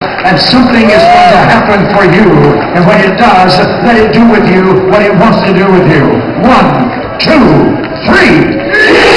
And something is going to happen for you. And when it does, let it do with you what it wants to do with you. 1, 2, 3.